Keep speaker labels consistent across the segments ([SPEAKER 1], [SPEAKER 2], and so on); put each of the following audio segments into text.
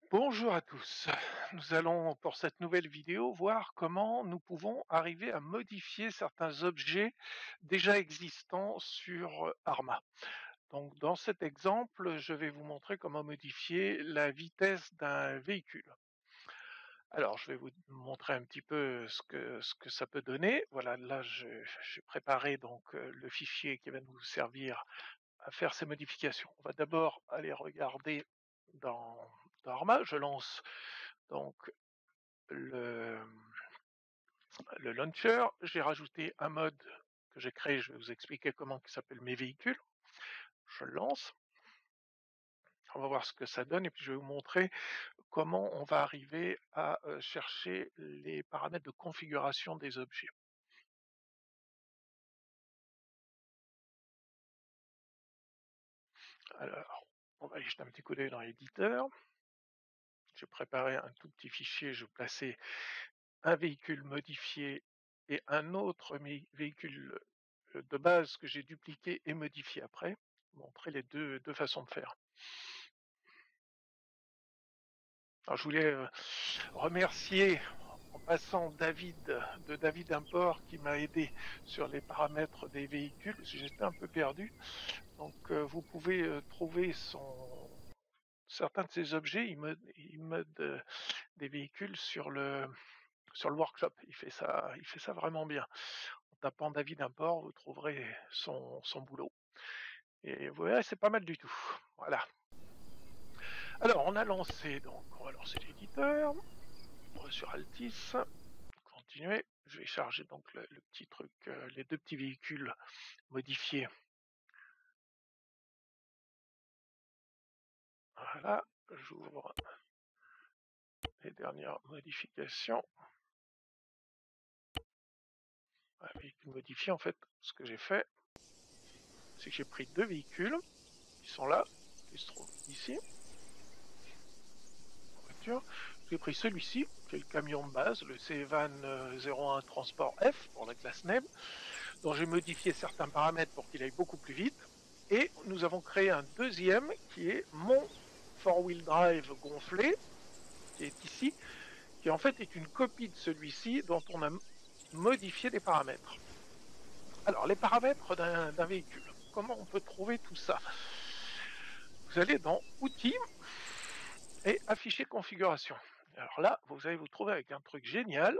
[SPEAKER 1] Bonjour à tous. Nous allons pour cette nouvelle vidéo voir comment nous pouvons arriver à modifier certains objets déjà existants sur Arma. Donc dans cet exemple, je vais vous montrer comment modifier la vitesse d'un véhicule. Alors je vais vous montrer un petit peu ce que ça peut donner. Voilà, là j'ai préparé donc le fichier qui va nous servir à faire ces modifications. On va d'abord aller regarder dans, dans Arma. Je lance donc le, le launcher. J'ai rajouté un mode que j'ai créé, je vais vous expliquer comment, qui s'appelle mes véhicules. Je le lance, on va voir ce que ça donne et puis je vais vous montrer comment on va arriver à chercher les paramètres de configuration des objets. Alors, on va aller jeter un petit coup d'œil dans l'éditeur. J'ai préparé un tout petit fichier, je vais placer un véhicule modifié et un autre véhicule de base que j'ai dupliqué et modifié après, montrer les deux façons de faire. Alors je voulais remercier en passant David de David Import qui m'a aidé sur les paramètres des véhicules, parce que j'étais un peu perdu. Donc vous pouvez trouver certains de ces objets, il mode des véhicules sur le workshop. Il fait ça vraiment bien. En tapant David Import, vous trouverez son boulot. Et vous verrez, c'est pas mal du tout. Voilà. Alors, on va lancer l'éditeur. On va sur Altis. Continuer. Je vais charger donc le petit truc, les deux petits véhicules modifiés. Voilà. J'ouvre les dernières modifications. Un véhicule modifié, en fait, ce que j'ai fait, c'est que j'ai pris deux véhicules qui sont là, qui se trouvent ici. Voiture. J'ai pris celui-ci, qui est le camion de base, le Cevan 01 Transport F pour la classe NEM, dont j'ai modifié certains paramètres pour qu'il aille beaucoup plus vite. Et nous avons créé un deuxième qui est mon four-wheel drive gonflé, qui est ici, qui en fait est une copie de celui-ci dont on a modifié les paramètres. Alors, les paramètres d'un véhicule, comment on peut trouver tout ça? Vous allez dans Outils et Afficher configuration. Alors là, vous allez vous trouver avec un truc génial,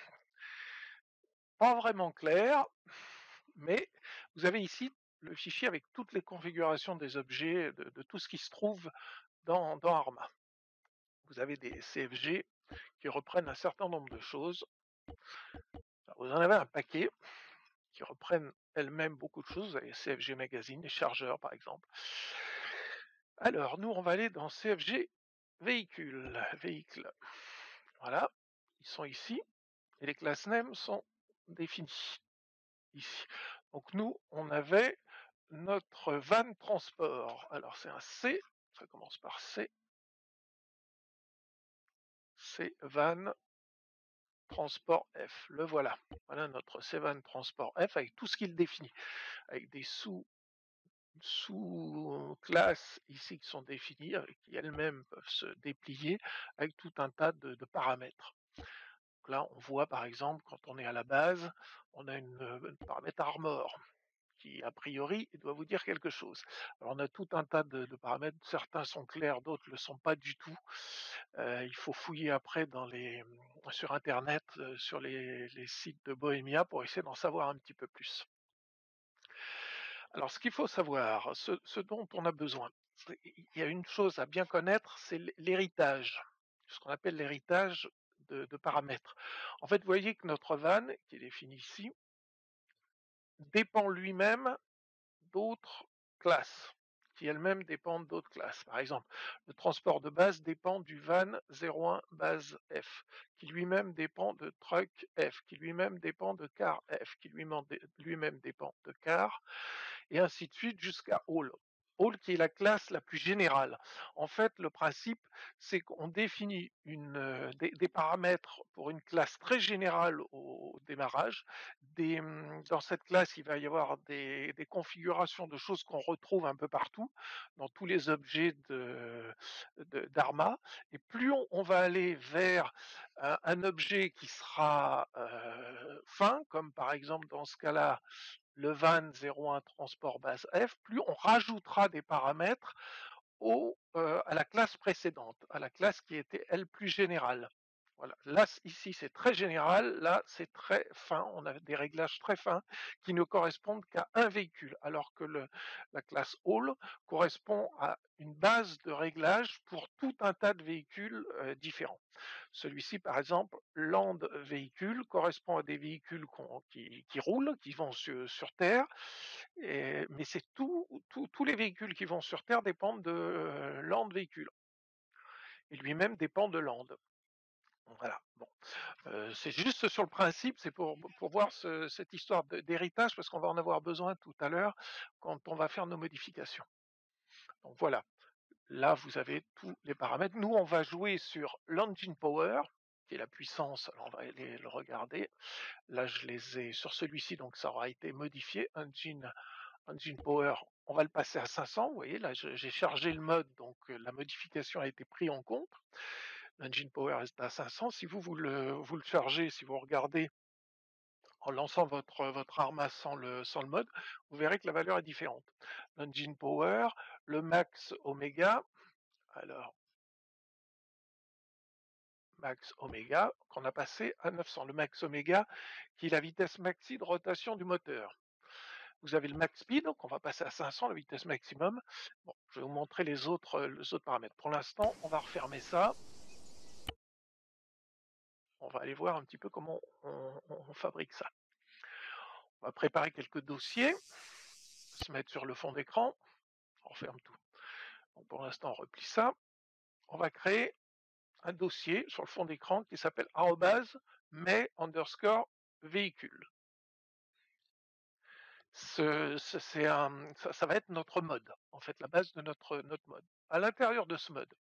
[SPEAKER 1] pas vraiment clair, mais vous avez ici le fichier avec toutes les configurations des objets, de tout ce qui se trouve dans Arma. Vous avez des CFG qui reprennent un certain nombre de choses. Vous en avez un paquet qui reprennent elles-mêmes beaucoup de choses. Vous avez CFG Magazine, les chargeurs par exemple. Alors, nous, on va aller dans CFG véhicule. Voilà, ils sont ici, et les classes NEM sont définies ici. Donc nous, on avait notre van transport. Alors c'est un C, ça commence par C van transport F. Le voilà. Voilà notre C van transport F avec tout ce qu'il définit, avec des sous-classes ici qui sont définies, qui elles-mêmes peuvent se déplier avec tout un tas de paramètres. Donc là, on voit par exemple, quand on est à la base, on a une paramètre armor qui, a priori, doit vous dire quelque chose. Alors on a tout un tas de paramètres, certains sont clairs, d'autres ne le sont pas du tout. Il faut fouiller après sur internet, sur les sites de Bohemia pour essayer d'en savoir un petit peu plus. Alors ce qu'il faut savoir, ce dont on a besoin, il y a une chose à bien connaître, c'est l'héritage, ce qu'on appelle l'héritage de paramètres. En fait, vous voyez que notre van, qui est défini ici, dépend lui-même d'autres classes, qui elles-mêmes dépendent d'autres classes. Par exemple, le transport de base dépend du van 01 base F, qui lui-même dépend de truck F, qui lui-même dépend de car F, qui lui-même dépend de car, et ainsi de suite jusqu'à All. All qui est la classe la plus générale. En fait, le principe, c'est qu'on définit des paramètres pour une classe très générale au démarrage. Dans cette classe, il va y avoir des configurations de choses qu'on retrouve un peu partout, dans tous les objets d'Arma, et plus on va aller vers un objet qui sera fin, comme par exemple dans ce cas-là le van 01 transport base F, plus on rajoutera des paramètres à la classe précédente, à la classe qui était elle plus générale. Voilà. Là, ici, c'est très général, là, c'est très fin, on a des réglages très fins qui ne correspondent qu'à un véhicule, alors que la classe All correspond à une base de réglage pour tout un tas de véhicules différents. Celui-ci, par exemple, Land véhicule, correspond à des véhicules qui roulent, qui vont sur Terre, mais c'est tous les véhicules qui vont sur Terre dépendent de Land véhicule, et lui-même dépend de Land. Voilà. Bon, c'est juste sur le principe, c'est pour voir cette histoire d'héritage, parce qu'on va en avoir besoin tout à l'heure quand on va faire nos modifications. Donc voilà. Là, vous avez tous les paramètres. Nous, on va jouer sur l'engine power, qui est la puissance. Alors, on va aller le regarder. Là, je les ai sur celui-ci, donc ça aura été modifié. Engine power, on va le passer à 500. Vous voyez, là, j'ai chargé le mode, donc la modification a été prise en compte. L'engine power est à 500. Si vous le chargez, si vous regardez en lançant votre Arma sans le mode, vous verrez que la valeur est différente. L'engine power, le max oméga, alors max oméga, qu'on a passé à 900. Le max oméga, qui est la vitesse maxi de rotation du moteur. Vous avez le max speed, donc on va passer à 500, la vitesse maximum. Bon, je vais vous montrer les autres paramètres. Pour l'instant, on va refermer ça. On va aller voir un petit peu comment on fabrique ça. On va préparer quelques dossiers, se mettre sur le fond d'écran. On referme tout. Donc pour l'instant, on replie ça. On va créer un dossier sur le fond d'écran qui s'appelle @mais_véhicule. Ça va être notre mode, en fait, la base de notre mode. À l'intérieur de ce mode,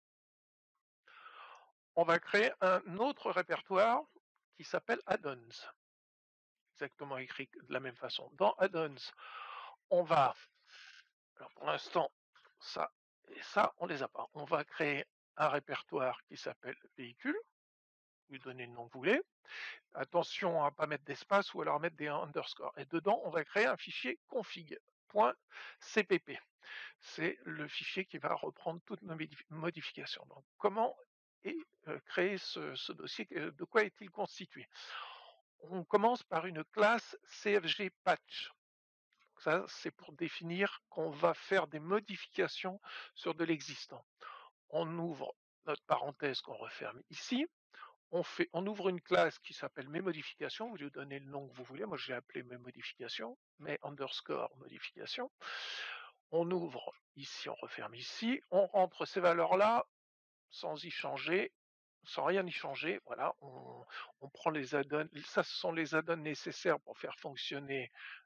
[SPEAKER 1] on va créer un autre répertoire qui s'appelle add-ons, exactement écrit de la même façon. Dans add-ons, on va, alors pour l'instant, ça et ça, on les a pas. On va créer un répertoire qui s'appelle véhicule, lui donner le nom que vous voulez. Attention à ne pas mettre d'espace ou alors mettre des underscores. Et dedans, on va créer un fichier config.cpp. C'est le fichier qui va reprendre toutes nos modifications. Donc, comment est créé ce dossier? De quoi est-il constitué? On commence par une classe CFG patch. Ça, c'est pour définir qu'on va faire des modifications sur de l'existant. On ouvre notre parenthèse qu'on referme ici. On ouvre une classe qui s'appelle mes modifications, vous lui donnez le nom que vous voulez, moi j'ai appelé mes modifications, mes underscore modifications. On ouvre ici, on referme ici, on rentre ces valeurs-là sans y changer, sans rien y changer, voilà, on prend les add-ons, ça ce sont les add-ons nécessaires pour faire fonctionner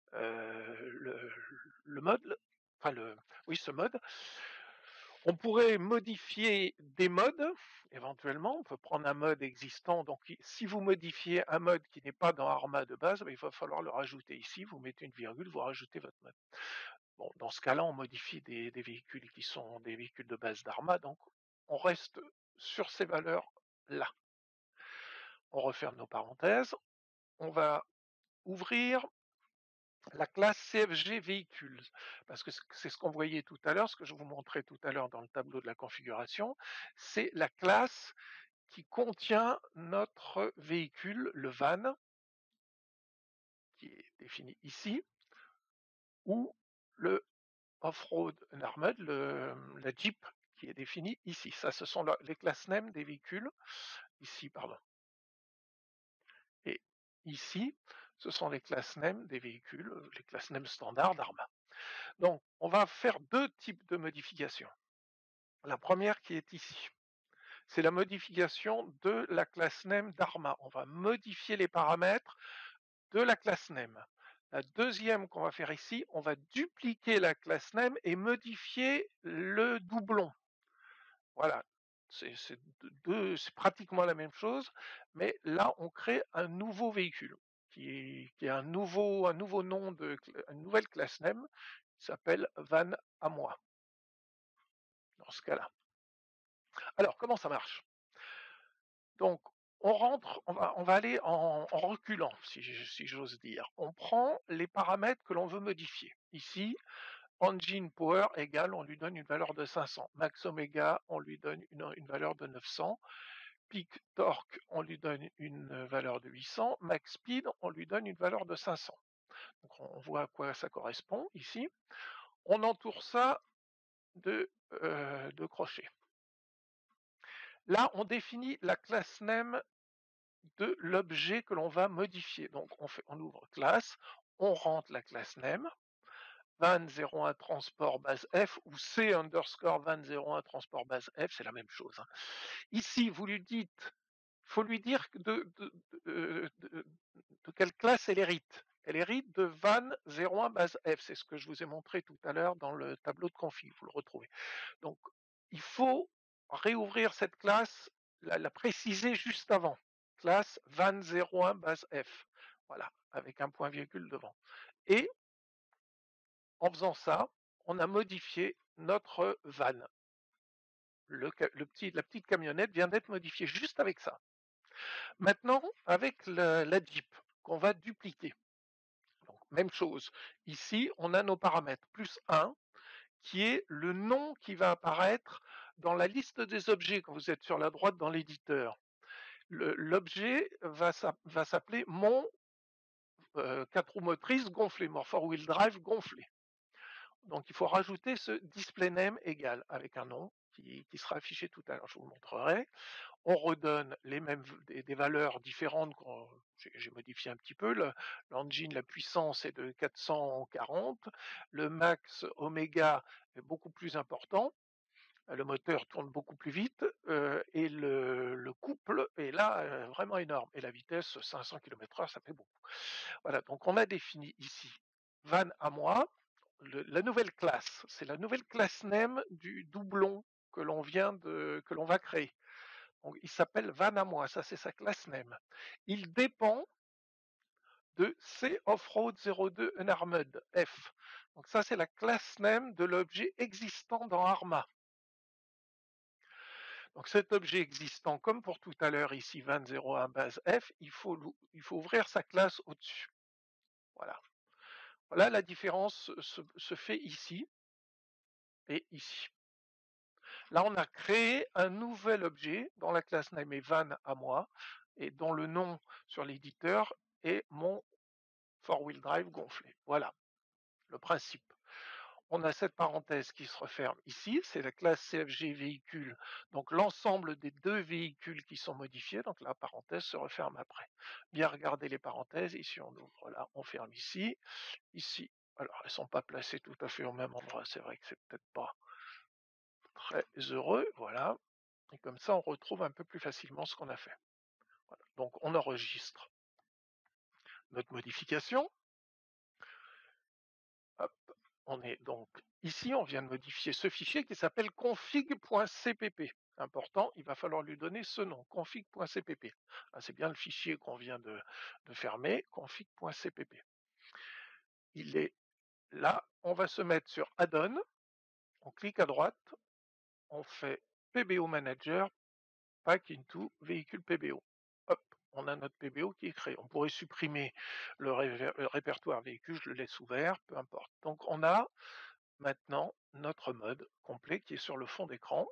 [SPEAKER 1] le mode, enfin oui ce mode. On pourrait modifier des modes, éventuellement, on peut prendre un mode existant, donc si vous modifiez un mode qui n'est pas dans Arma de base, il va falloir le rajouter ici, vous mettez une virgule, vous rajoutez votre mode. Bon, dans ce cas-là, on modifie des véhicules qui sont des véhicules de base d'Arma, donc on reste sur ces valeurs-là. On referme nos parenthèses, on va ouvrir la classe CFG véhicules, parce que c'est ce qu'on voyait tout à l'heure, ce que je vous montrais tout à l'heure dans le tableau de la configuration, c'est la classe qui contient notre véhicule, le van, qui est défini ici, ou le off-road Armored, la Jeep, qui est définie ici. Ça, ce sont les classes names des véhicules, ici, pardon. Et ici, ce sont les classes names des véhicules, les classes names standards d'Arma. Donc, on va faire deux types de modifications. La première qui est ici, c'est la modification de la classe name d'Arma. On va modifier les paramètres de la classe name. La deuxième qu'on va faire ici, on va dupliquer la classe name et modifier le doublon. Voilà, c'est pratiquement la même chose, mais là on crée un nouveau véhicule qui est un nouveau nom une nouvelle classe name qui s'appelle van à moi dans ce cas-là. Alors, comment ça marche? Donc, on rentre, on va aller en reculant, si j'ose dire. On prend les paramètres que l'on veut modifier. Ici, engine power égale, on lui donne une valeur de 500. Max oméga, on lui donne une valeur de 900. Peak torque, on lui donne une valeur de 800. Max speed, on lui donne une valeur de 500. Donc, on voit à quoi ça correspond ici. On entoure ça de crochets. Là, on définit la classe name de l'objet que l'on va modifier. Donc on ouvre classe, on rentre la classe name, van01 transport base F ou C underscore van01 transport base F, c'est la même chose, hein. Ici, vous lui dites, il faut lui dire de quelle classe elle hérite. Elle hérite de van01 base F, c'est ce que je vous ai montré tout à l'heure dans le tableau de config, vous le retrouvez. Donc, il faut réouvrir cette classe, la préciser juste avant. Classe van01 base F. Voilà, avec un point virgule devant. Et en faisant ça, on a modifié notre van. La petite camionnette vient d'être modifiée juste avec ça. Maintenant, avec la Jeep qu'on va dupliquer. Donc, même chose. Ici, on a nos paramètres. Plus 1, qui est le nom qui va apparaître dans la liste des objets quand vous êtes sur la droite dans l'éditeur. L'objet va s'appeler mon 4 roues motrices gonflé, mon 4-wheel drive gonflé. Donc il faut rajouter ce display name égal avec un nom qui sera affiché tout à l'heure, je vous le montrerai. On redonne les mêmes des valeurs différentes, j'ai modifié un petit peu. L'engine, la puissance est de 440, le max oméga est beaucoup plus important, le moteur tourne beaucoup plus vite, et le couple est là vraiment énorme. Et la vitesse, 500 km/h, ça fait beaucoup. Voilà, donc on a défini ici van à moi, la nouvelle classe, c'est la nouvelle classe name du doublon que l'on va créer. Donc, il s'appelle van à moi, ça c'est sa classe name. Il dépend de C Offroad 02 Unarmed F. Donc ça c'est la classe name de l'objet existant dans Arma. Donc cet objet existant, comme pour tout à l'heure ici, 20.01 base F, il faut ouvrir sa classe au-dessus. Voilà. Voilà, la différence se fait ici et ici. Là, on a créé un nouvel objet dont la classe name est van à moi et dont le nom sur l'éditeur est mon 4-wheel drive gonflé. Voilà le principe. On a cette parenthèse qui se referme ici, c'est la classe CFG véhicule, donc l'ensemble des deux véhicules qui sont modifiés, donc la parenthèse se referme après. Bien regarder les parenthèses, ici on ouvre là, on ferme ici, ici, alors elles ne sont pas placées tout à fait au même endroit, c'est vrai que c'est peut-être pas très heureux, voilà, et comme ça on retrouve un peu plus facilement ce qu'on a fait. Voilà. Donc on enregistre notre modification. Hop, on est donc ici, on vient de modifier ce fichier qui s'appelle config.cpp. Important, il va falloir lui donner ce nom, config.cpp. Ah, c'est bien le fichier qu'on vient de fermer, config.cpp. Il est là, on va se mettre sur Add-on, on clique à droite, on fait PBO Manager, Pack into véhicule PBO. Hop, on a notre PBO qui est créé. On pourrait supprimer le répertoire véhicule, je le laisse ouvert, peu importe. Donc on a maintenant notre mode complet qui est sur le fond d'écran.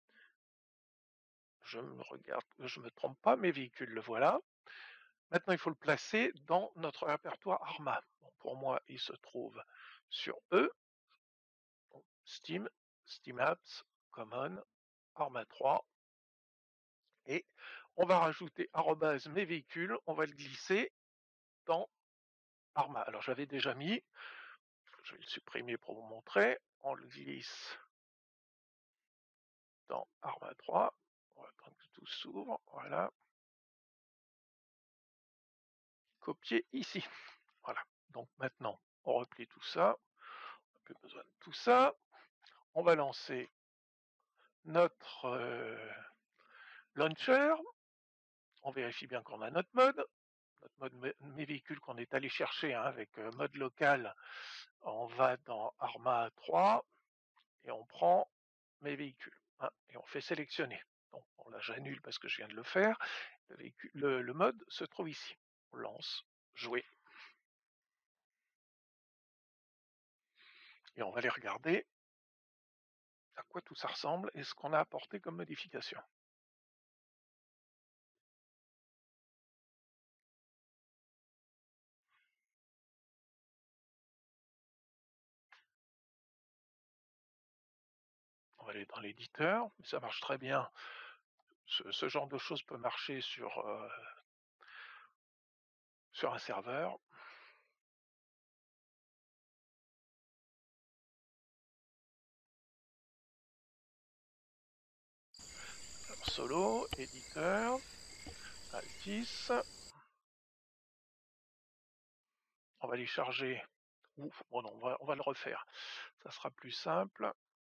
[SPEAKER 1] Je me regarde, je me trompe pas, mes véhicules, le voilà. Maintenant, il faut le placer dans notre répertoire Arma. Bon, pour moi, il se trouve sur E, Steam, Steam Apps, Common, Arma 3, et on va rajouter arrobase mes véhicules, on va le glisser dans Arma. Alors j'avais déjà mis, je vais le supprimer pour vous montrer, on le glisse dans Arma 3, on va attendre que tout s'ouvre, voilà, copier ici. Voilà, donc maintenant on replie tout ça, on n'a plus besoin de tout ça, on va lancer notre launcher, on vérifie bien qu'on a notre mode mes véhicules qu'on est allé chercher, hein, avec mode local, on va dans Arma 3 et on prend mes véhicules, hein, et on fais sélectionner. Donc bon, là j'annule parce que je viens de le faire. Le mode se trouve ici. On lance, jouer. Et on va aller regarder à quoi tout ça ressemble et ce qu'on a apporté comme modification. On va aller dans l'éditeur, ça marche très bien. Ce genre de choses peut marcher sur un serveur. Alors, solo, éditeur, Altis. On va les charger. Ouf, bon non, on va le refaire. Ça sera plus simple.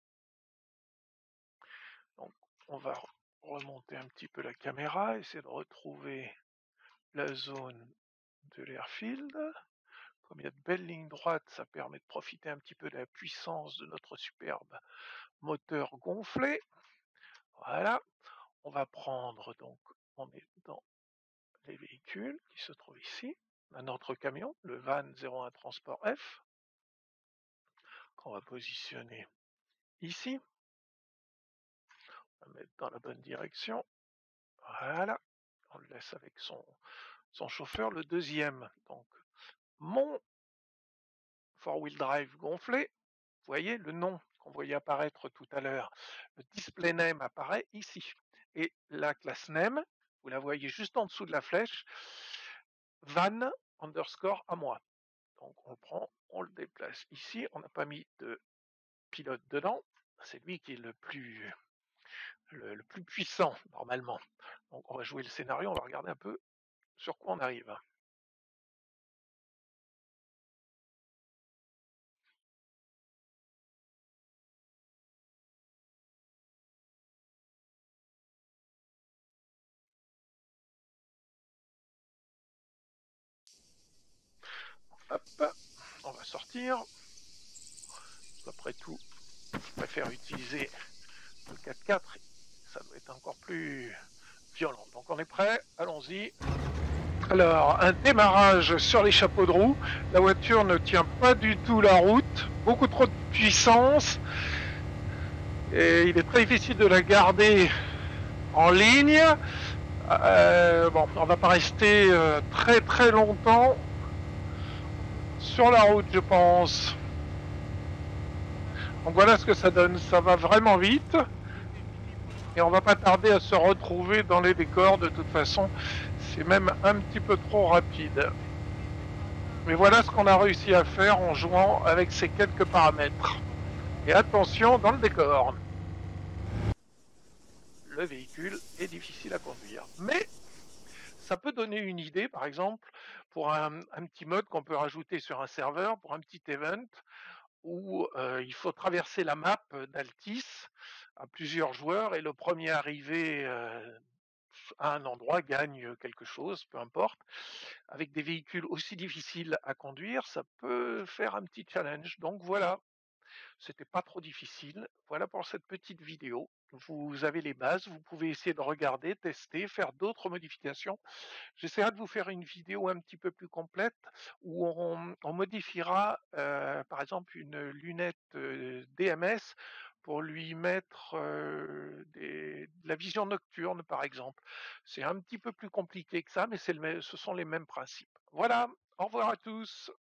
[SPEAKER 1] Donc, on va remonter un petit peu la caméra, essayer de retrouver la zone de l'airfield. Comme il y a de belles lignes droites, ça permet de profiter un petit peu de la puissance de notre superbe moteur gonflé. Voilà. On va prendre donc, on est dans les véhicules qui se trouvent ici. On a notre camion, le van 01 Transport F, qu'on va positionner ici. On va mettre dans la bonne direction. Voilà. On le laisse avec son chauffeur. Le deuxième, donc mon four-wheel drive gonflé. Vous voyez le nom qu'on voyait apparaître tout à l'heure. Le display name apparaît ici. Et la classe name, vous la voyez juste en dessous de la flèche, van underscore à moi. Donc on le prend, on le déplace ici. On n'a pas mis de pilote dedans. C'est lui qui est le plus puissant normalement. Donc on va jouer le scénario, on va regarder un peu sur quoi on arrive. Hop, on va sortir. Après tout, je préfère utiliser le 4x4, ça doit être encore plus violent. Donc on est prêt, allons-y. Alors, un démarrage sur les chapeaux de roue. La voiture ne tient pas du tout la route, beaucoup trop de puissance. Et il est très difficile de la garder en ligne. Bon, on va pas rester très très longtemps sur la route, je pense. Donc voilà ce que ça donne. Ça va vraiment vite. Et on va pas tarder à se retrouver dans les décors. De toute façon, c'est même un petit peu trop rapide. Mais voilà ce qu'on a réussi à faire en jouant avec ces quelques paramètres. Et attention dans le décor. Le véhicule est difficile à conduire. Mais ça peut donner une idée, par exemple, pour un petit mode qu'on peut rajouter sur un serveur, pour un petit event, où il faut traverser la map d'Altis à plusieurs joueurs et le premier arrivé à un endroit gagne quelque chose, peu importe. Avec des véhicules aussi difficiles à conduire, ça peut faire un petit challenge. Donc voilà, c'était pas trop difficile. Voilà pour cette petite vidéo. Vous avez les bases, vous pouvez essayer de regarder, tester, faire d'autres modifications. J'essaierai de vous faire une vidéo un petit peu plus complète où on modifiera par exemple une lunette DMS pour lui mettre de la vision nocturne par exemple. C'est un petit peu plus compliqué que ça, mais ce sont les mêmes principes. Voilà, au revoir à tous.